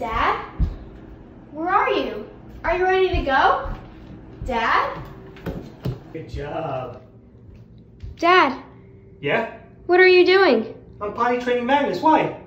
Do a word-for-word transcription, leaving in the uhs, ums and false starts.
Dad? Where are you? Are you ready to go? Dad? Good job. Dad, Yeah? what are you doing? I'm potty training Magnus. Why?